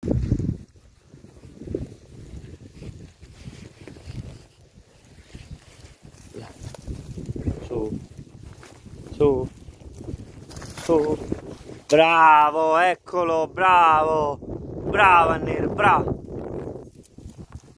Su, su, su. Bravo, eccolo, bravo. Bravo Annir, bravo.